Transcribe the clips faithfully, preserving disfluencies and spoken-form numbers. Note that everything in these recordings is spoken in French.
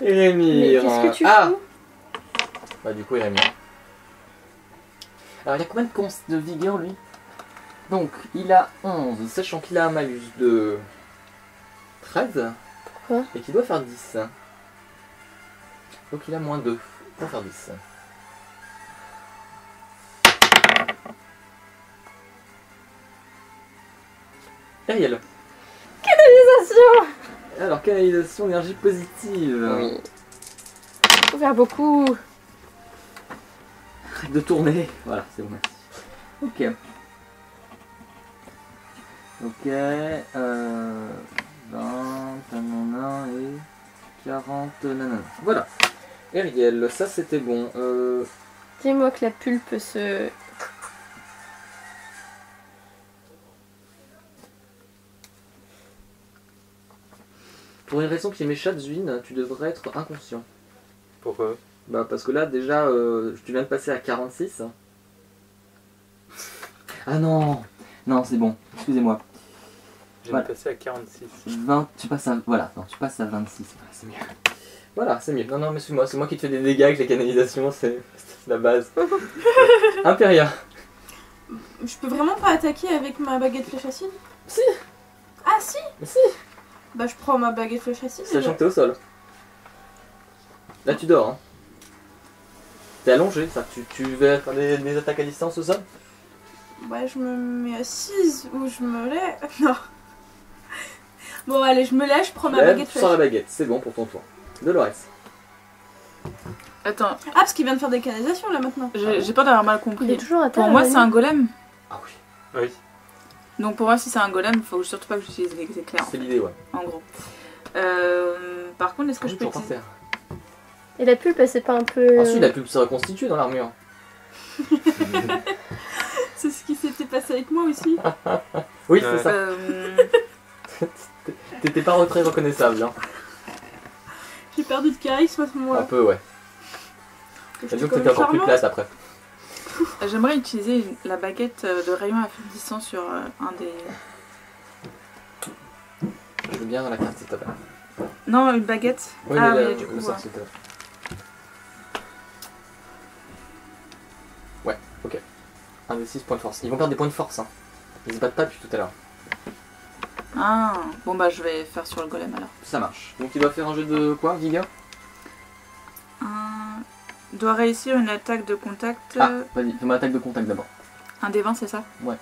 Érémir. Qu'est-ce que tu ah fous? Bah du coup Érémir. Alors il y a combien de cons de vigueur lui? Donc il a onze, sachant qu'il a un malus de treize. Pourquoi? Et qu'il doit faire dix. Donc il a moins deux pour faire dix. Ariel. Canalisation. Alors canalisation énergie positive. Oui. Faut faire beaucoup. Arrête de tourner. Voilà, c'est bon, merci. Ok. Ok. Euh, vingt, nanana, et quarante, nanana. Voilà. Ariel, ça c'était bon. Euh, Dis-moi que la pulpe se... pour une raison qui m'échappe, Zwin, tu devrais être inconscient. Pourquoi? Bah parce que là déjà, euh, tu viens de passer à quarante-six. Ah non. Non, c'est bon. Excusez-moi. J'ai Voilà. passé à quarante-six. vingt, tu passes à... Voilà, non, tu passes à vingt-six. Voilà, c'est mieux. Voilà, c'est mieux. Non, non, mais c'est moi, c'est moi qui te fais des dégâts avec les canalisations, c'est c'est la base. Impéria. Je peux vraiment pas attaquer avec ma baguette flèche acide? Si. Ah si. Si. Bah je prends ma baguette flèche acide. Sachant que t'es au sol. Là, tu dors. Hein. T'es allongé, ça. Tu, tu veux faire des, des attaques à distance au sol? Ouais, je me mets assise ou je me lève. Non. Bon, allez, je me lève, je prends ma Lève, baguette tu flèche. sors la baguette, c'est bon pour ton tour. Dolores. Attends, Ah, parce qu'il vient de faire des canalisations là maintenant. j'ai j'ai peur d'avoir mal Il est compris. toujours à terre. Pour moi, c'est un golem. Ah oui, Oui. Donc pour moi, si c'est un golem, il faut surtout pas que j'utilise les éclairs. En, c'est fait, l'idée, ouais. en gros. Euh, par contre, est-ce que Ah je oui, peux toujours par utiliser... terre. Et la pulpe, elle s'est pas un peu... Ensuite, la pub se reconstitue dans l'armure. C'est ce qui s'était passé avec moi aussi. Oui, Ouais. c'est ça. Euh, T'étais pas très reconnaissable, hein. J'ai perdu de charisme à ce Un moment-là. peu, ouais. J'étais Disons que comme t'étais encore plus charmante. plate après. J'aimerais utiliser la baguette de rayon affaiblissant sur euh, un des... Je veux bien la carte, s'il te plaît. Non, une baguette. Oui, ah mais oui, le, du coup, le sort, ouais. s'il te plaît. Ouais, ok. un des six points de force. Ils vont perdre des points de force, hein. Ils se battent pas depuis tout à l'heure. Ah, bon bah je vais faire sur le golem alors. Ça marche. Donc il doit faire un jeu de quoi, vigueur? Un... doit réussir une attaque de contact. Ah, euh, vas-y, fais-moi attaque de contact d'abord. Un des vingt, c'est ça? Ouais.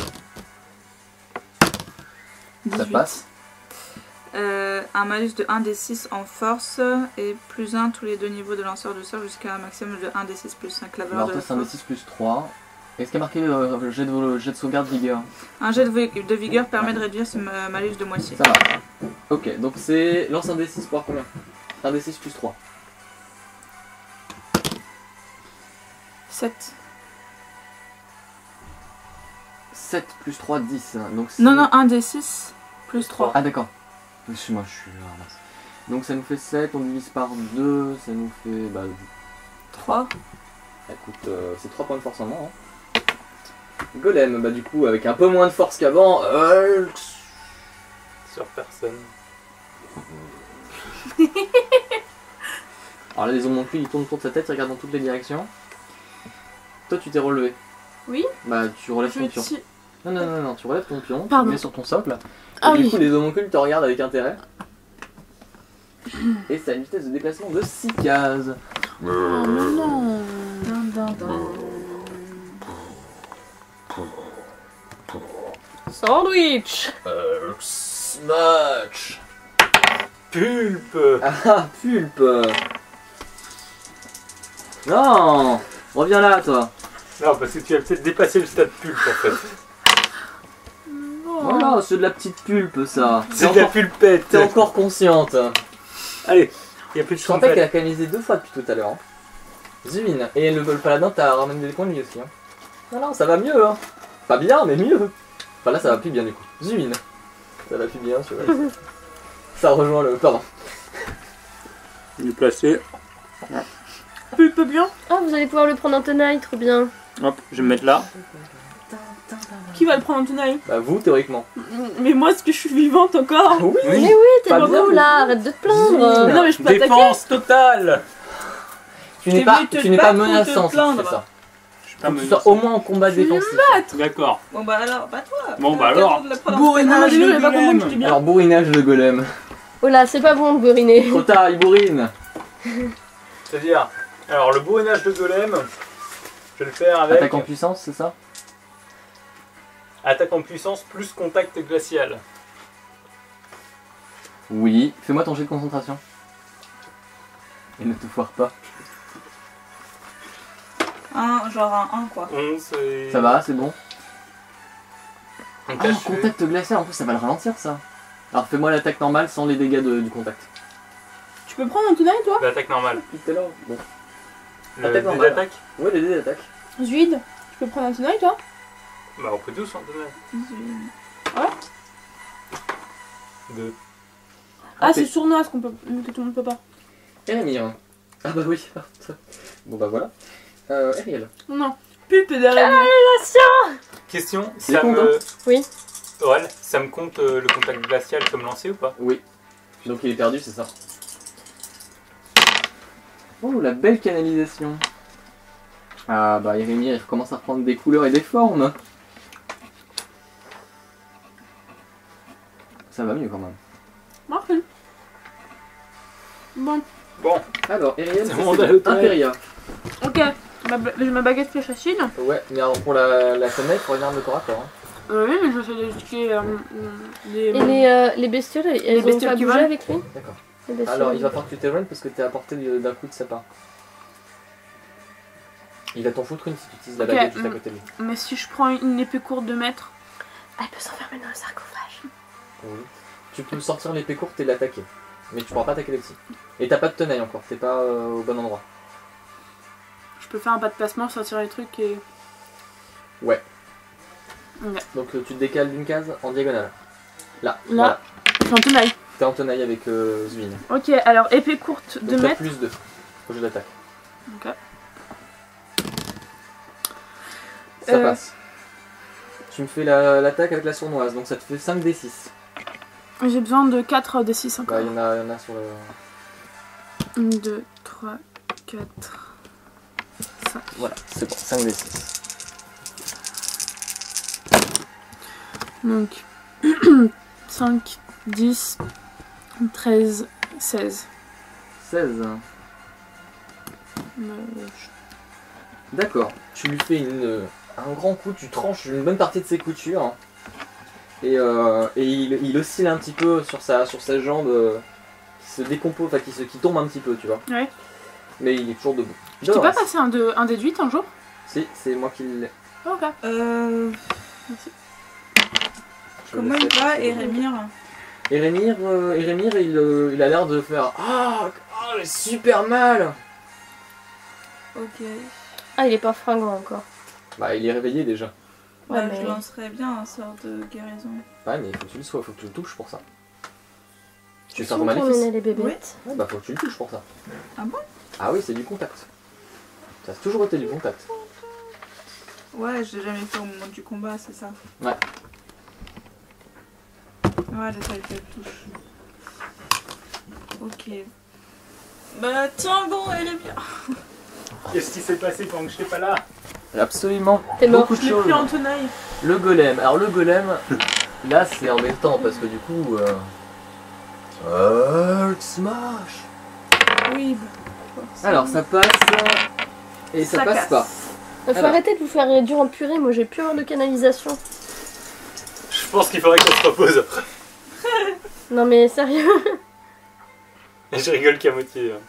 dix-huit. Ça passe. Euh, un malus de un des six en force et plus un tous les deux niveaux de lanceur de sort jusqu'à un maximum de un des six plus cinq. La valeur Alors de toi la c'est un des force. six plus trois. Est-ce qu'il y a marqué euh, le jet de, jet de sauvegarde vigueur? Un jet de, vi- de vigueur permet de réduire ce ma- malus de moitié. Ça marche. Ok, donc c'est... Lance un des six pour avoir combien? un des six plus trois. sept. sept plus trois, dix. Donc c'est- Non, non, un des six plus trois. Ah d'accord. Excuse-moi, je suis... Ah, mince. Donc ça nous fait sept, on divise par deux, ça nous fait... Bah, trois. écoute, euh, c'est trois points de force en moins. Hein. Golem, bah du coup, avec un peu moins de force qu'avant... Euh... Sur personne. Alors là, les homoncules, ils tournent autour de sa tête, ils regardent dans toutes les directions. Toi, tu t'es relevé. Oui. Bah, tu relèves Je ton pion. tire. Non, non, non, non, tu relèves ton pion, tu Pardon. le mets sur ton socle. Et Ah du oui. coup, les homoncules te regardent avec intérêt. Et ça a une vitesse de déplacement de six cases. Oh non. Dun, dun, dun. Sandwich. Euh, smash. Pulpe. Ah, pulpe. Non. Reviens là, toi. Non, parce que tu as peut-être dépassé le stade pulpe en fait. Voilà, c'est de la petite pulpe, ça. C'est T'es de la encore- pulpette. T'es encore consciente. Allez, il n'y a plus de Je rappelle qu'elle a champagne. canalisé deux fois depuis tout à l'heure. Hein. Zwin. Et le, le paladin t'a ramené des points de vie aussi. Hein. Non, non, ça va mieux. Hein. Pas bien, mais mieux. Enfin là, ça va plus bien du coup. Zwin. Ça va plus bien, tu vois. Ça rejoint le... Pardon. Il est placé. Pulpe bien. Ah, vous allez pouvoir le prendre en tenaille, trop bien. Hop, je vais me mettre là. Qui va le prendre en tenaille? Bah vous, théoriquement. Mais moi, est-ce que je suis vivante encore? Oui. Mais oui, t'es Pas beau bien, là, arrête de te plaindre. Mais non, mais je peux attaquer. Défense totale. Tu T'es n'es pas, venu te tu n'es pas battre ou te menaçant si tu plaindre. fais ça. Je suis pas Faut que tu menaçant. sois au moins en combat Je vais me défensif. D'accord. Bon bah alors, bah toi. Bon, t'as bah l'occasion alors. de le prendre en Bourrinage tenaille. Désolé, de j'avais pas compris, golem. j'étais bien. Alors bourrinage de golem. Oh là, c'est pas bon de bourriner. Trop tard, il bourrine. C'est-à-dire, alors le bourrinage de golem, je vais le faire avec Attaque en puissance, c'est ça? attaque en puissance plus contact glacial. Oui. Fais-moi ton jet de concentration. Et ne te foire pas. Un, genre un un quoi. onze et... Ça va, c'est bon. Donc Ah, là, je fais- contact glacial, en plus ça va le ralentir ça. Alors fais-moi l'attaque normale sans les dégâts de- du contact. Tu peux prendre un tenaille, toi? l'attaque normale. Tout à l'heure. Bon. Le Attaque dé normale. d'attaque. Ouais, les dés d'attaque. Zuid, tu peux prendre un tenaille, toi? Bah on peut tous en donner. Deux. Ah, Ok. c'est sournoise qu'on peut... que tout le monde peut pas. Erémir. Ah bah oui. Bon bah voilà. Euh, Ariel. Non, non. Pulpe derrière. Question, C'est ça con, me... Oui. Aurel, ça me compte euh, le contact glacial comme lancé ou pas? Oui. Donc il est perdu, c'est ça. Oh, la belle canalisation. Ah bah Erémir, il commence à prendre des couleurs et des formes. Ça va mieux quand même. Marche. Bon, Bon, Alors, Ariel, C'est ça, bon, c'est on a le temps. Imperia. ok. Ma, ba- j'ai ma baguette flèche à Chine. Ouais, mais alors pour la, la tenaille, il faut une arme de corps à corps. Hein. Euh, oui, mais je sais d'éduquer euh, les... Et les, euh, les bestioles, elles Les ont bestioles pas qui bougé volent. avec lui D'accord. Les bestioles. Alors, il va falloir que tu t'éloignes parce que t'es à portée de- d'un coup de sa part. Il va t'en foutre une si tu utilises la Ok, baguette juste à mm. côté de lui. Mais si je prends une épée courte de mètre... Ah, elle peut s'enfermer dans le sarcophage. Oui. Tu peux sortir l'épée courte et l'attaquer. Mais tu pourras pas attaquer les petits. Et t'as pas de tenaille encore, t'es pas euh, au bon endroit. Je peux faire un pas de placement, sortir les trucs et... Ouais. Ok. Donc euh, tu te décales d'une case en diagonale. Là. Là. Voilà. Je suis en tenaille. T'es en tenaille avec euh, Zwin. Ok, alors épée courte de Donc t'as mètre. plus deux au jeu d'attaque. Ok. Ça Euh. passe. Tu me fais la- l'attaque avec la sournoise, donc ça te fait cinq d six. J'ai besoin de quatre d six encore. Bah, il y en a, il y en a sur le. un, deux, trois, quatre, cinq. Voilà, c'est bon, cinq d six. Donc cinq, dix, treize, seize. seize. Euh, D'accord. Tu lui fais une, un grand coup, tu tranches une bonne partie de ses coutures. Et, euh, et il, il oscille un petit peu sur sa, sur sa jambe euh, qui se décompose, enfin qui, se, qui tombe un petit peu, tu vois. Ouais. Mais il est toujours debout. Je t'ai pas Doras. passé un, de, un déduit un jour? Si, c'est moi qui l'ai. Ok. Euh, Je comment le il sais, va, c'est bon. Erémir? Erémir, euh, Erémir, il, euh, il a l'air de faire ah, ah, j'ai super mal. Ok. Ah, il est pas fringant encore. Bah, il est réveillé déjà. Ouais, Bah, mais- Je lancerais bien un sort de guérison. Ouais, mais il faut que tu le sois, faut que tu le touches pour ça. Tu veux Ils faire sont ton maléfice? terminés, les bébêtes. Ouais, bah faut que tu le touches pour ça. Ah bon? Ah oui, c'est du contact. Ça a toujours été du contact. Ouais, j'ai jamais fait au moment du combat, c'est ça? Ouais. Ouais, j'ai fait le touche. Ok. Bah tiens, bon, elle est bien. qu'est-ce qui s'est passé pendant que je n'étais pas là? Absolument. T'es mort. Beaucoup de Je l'ai choses. pris en tenaille. Le golem. Alors le golem, là c'est embêtant parce que du coup... Euh... Earth Smash. Oui, bah, Alors ça passe et ça, Ça passe casse. pas. Il faut Alors. arrêter de vous faire réduire en purée, moi j'ai plus avoir de canalisation. Je pense qu'il faudrait qu'on se repose après. Non mais sérieux. Je rigole qu'à moitié. hein.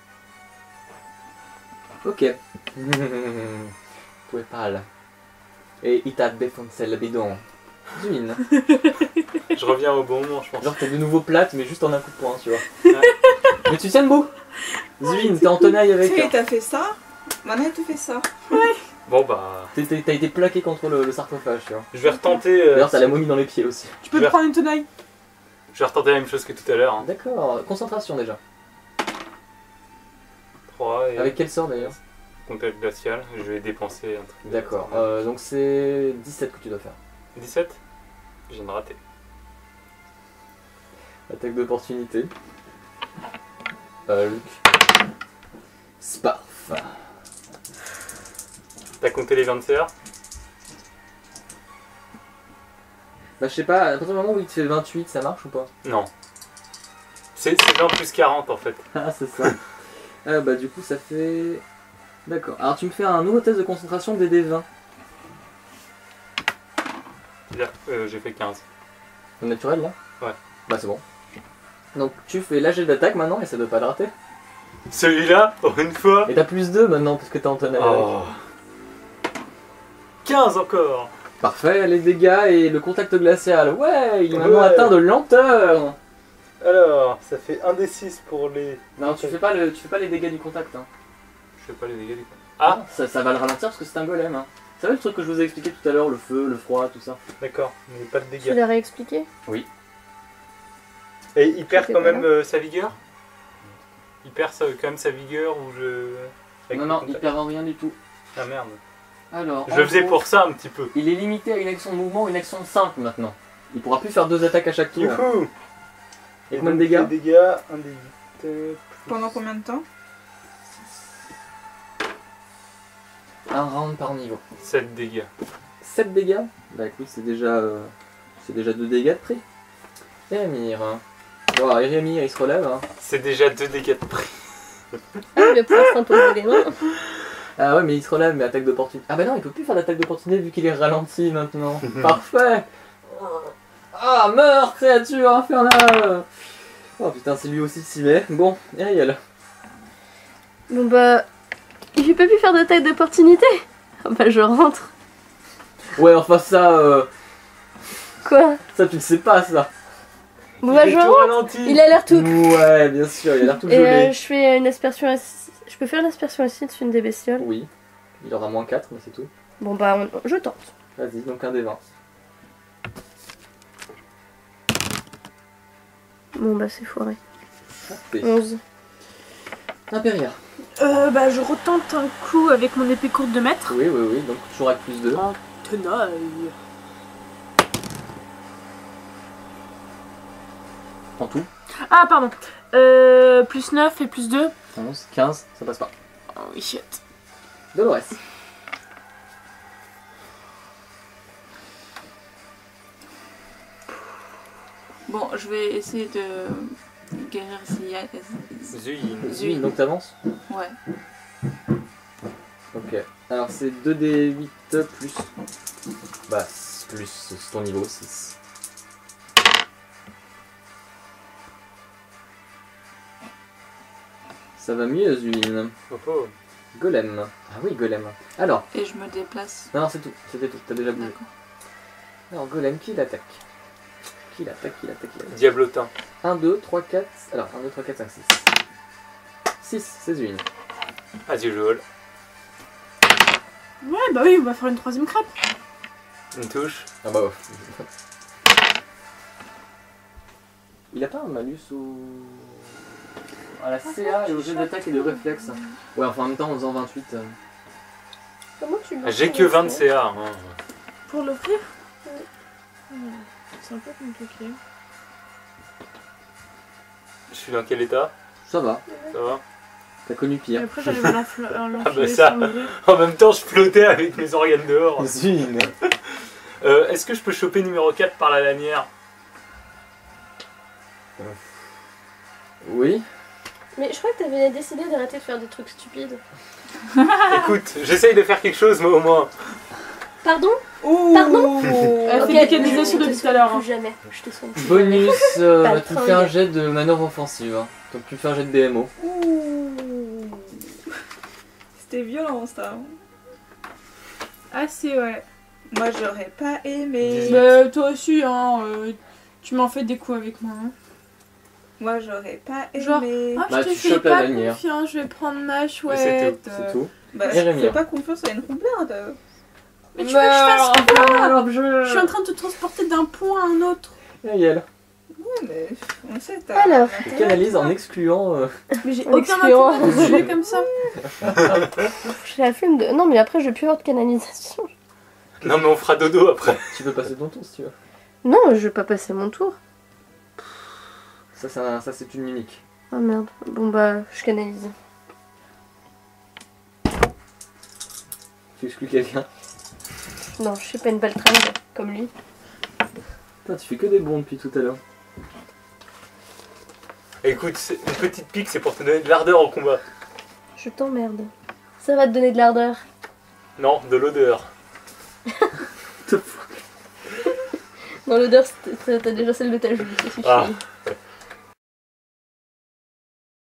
Ok. Pouvez pas là. Et il t'a défoncé le bidon. Zwin. Je reviens au bon moment, je pense. Genre t'es de nouveau plate mais juste en un coup de poing, tu vois. Mais tu tiens debout. Zwin, t'es en tenaille tu avec. sais, t'as fait ça, maintenant il te fait ça. Bon bah, T'es- t'es- T'as été plaqué contre le, le sarcophage, tu vois. je vais retenter. euh, D'ailleurs t'as la momie dans les pieds aussi. Tu peux Je vais- prendre une tenaille. Je vais retenter la même chose que tout à l'heure. hein. D'accord, concentration déjà. trois et Avec quel sort d'ailleurs? contact glacial. Je vais dépenser un truc. D'accord, euh, donc c'est dix-sept que tu dois faire. dix-sept. Je viens de rater. Attaque d'opportunité. Hulk. Sparf. T'as compté les vingt C A? Bah je sais pas, à partir du moment où il te fait vingt-huit, ça marche ou pas? Non. C'est vingt plus quarante en fait. Ah c'est ça. Ah bah du coup ça fait... D'accord. Alors tu me fais un nouveau test de concentration D D vingt. Là, euh, j'ai fait quinze. Au naturel là? Ouais. Bah c'est bon. Donc tu fais l'A G d'attaque maintenant et ça doit pas le rater. Celui-là, pour une fois. Et t'as plus deux maintenant parce que t'es en tonnerre. Oh. quinze encore. Parfait, les dégâts et le contact glacial. Ouais, il est maintenant Ouais. atteint de lenteur. Alors, ça fait un des six pour les... Non, tu fais pas le, tu fais pas les dégâts du contact. Hein. Je fais pas les dégâts du coup. Ah, ça, ça va le ralentir parce que c'est un golem. Hein. C'est vrai le truc que je vous ai expliqué tout à l'heure, le feu, le froid, tout ça. d'accord, mais pas de Tu dégâts. l'as réexpliqué? Et il perd Je sais quand pas. même euh, sa vigueur? Il perd sa- quand même sa vigueur ou je... avec Non, le non, il contact perd rien du tout. Ah merde. Alors, Je en le faisais gros, pour ça un petit peu. Il est limité à une action de mouvement, une action simple maintenant. Il pourra plus faire deux attaques à chaque tour. Youhou. Et combien de dégâts? Les dégâts, un des huit. euh, Pendant combien de temps? Un round par niveau. sept dégâts. sept dégâts? Bah écoute, c'est déjà, euh, c'est déjà deux dégâts de prix. Erémir. Hein. Bon, alors, Erémir, il se relève. Hein. C'est déjà deux dégâts de prix. Ah, il va pouvoir s'imposer les mains. Ah ouais, mais il se relève, mais attaque d'opportunité. Ah bah non, il peut plus faire d'attaque d'opportunité vu qu'il est ralenti maintenant. Parfait. Ah, meurs, créature infernale. Oh putain, c'est lui aussi qui s'y met. Bon, Ariel. Bon bah... Il peut plus faire d'attaque d'opportunité. Ah bah je rentre. Ouais, enfin ça, euh, Quoi? ça tu le sais pas ça. Bon bah Il je est tout rentre. ralenti. Il a l'air tout... Ouais, bien sûr, il a l'air tout Et gelé. euh, je fais une aspersion acide. Je peux faire une aspersion acide sur une des bestioles. Oui, il aura moins quatre, mais c'est tout. Bon bah on- je tente. Vas-y, donc un des vingt. Bon bah c'est foiré. P. onze. Impéria. Euh, bah, je retente un coup avec mon épée courte de mètre. Oui, oui, oui, donc toujours avec plus deux. En tenaille. En tout. Ah, pardon. Euh, plus neuf et plus deux. onze, quinze, ça passe pas. Oh, oui, shit. Dolores. Bon, je vais essayer de guérir Zia. Zuyin. Zuin, donc t'avances. Ouais. Ok. Alors c'est deux d huit plus. Bah, plus, c'est ton niveau, six. Ça va mieux, Zuin. Oh, oh. Golem. Ah oui, Golem. Alors, Et je me déplace. non, c'est tout, c'était tout, t'as déjà bougé. D'accord. Alors, Golem, qui l'attaque? Qui l'attaque, qui l'attaque, qui l'attaque? Diablotin. un, deux, trois, quatre. Alors, un, deux, trois, quatre, cinq, six. six, c'est Zuin. As usual. Ouais, bah oui, on va faire une troisième crêpe. Une touche. Ah bah ouais. Il a pas un malus au... à la C A et au jet d'attaque et de réflexe. Ouais, enfin en même temps en faisant vingt-huit. euh, Comment tu Ah, j'ai que vingt C A. Hein. Pour l'offrir. C'est un peu compliqué. Je suis dans quel état? Ça va, Ça va? t'as connu Et pire. après, j'arrive à l'enfler Ah bah l'enfiler ça. sans mourir. En même temps, je flottais avec mes organes dehors. Zuin. Euh, Est-ce que je peux choper numéro quatre par la lanière? Oui. Mais je crois que t'avais décidé d'arrêter de faire des trucs stupides. Écoute, j'essaye de faire quelque chose, moi au moins. Pardon? Ouh. Pardon? Elle Ok, fait des canalisations je te depuis tout à l'heure. hein. Plus jamais. Je te soigne plus Bonus, euh, Pas le tu fringue. fais un jet de manœuvre offensive. Hein. Donc tu fais un jet de B M O. jamais. C'était violent ça. Ah, c'est ouais. Moi j'aurais pas aimé. Bah, toi aussi, hein. euh, tu m'en fais des coups avec moi. Hein. Moi j'aurais pas aimé. Genre, Ah, Bah, je te tu fais chopes la pas lanière. confiance, je vais prendre ma c'est chouette. C'est tout. Bah, Et je Rémi. fais pas confiance à une complainte. Mais tu veux que je fasse Bah, quoi alors, je... Je suis en train de te transporter d'un point à un autre. Ariel. Ouais, mais on sait, t'as. Alors. Tu canalises en excluant... euh, Mais j'ai En aucun excluant. intérêt de bouger comme ça. J'ai la flemme de... Non mais après je vais plus avoir de canalisation. Non, mais on fera dodo après. Tu peux passer ton tour si tu veux. Non, je vais pas passer mon tour. Ça, c'est un- ça, c'est une mimique. Oh merde. Bon bah, je canalise. Tu exclus quelqu'un? Non, je suis pas une baltringue comme lui. Putain, tu fais que des bons depuis tout à l'heure. Écoute, c'est- une petite pique, c'est pour te donner de l'ardeur au combat. Je t'emmerde. Ça va te donner de l'ardeur. Non, de l'odeur. Dans l'odeur, c'est- t'as déjà celle de ta joue, ça suffit. Ah.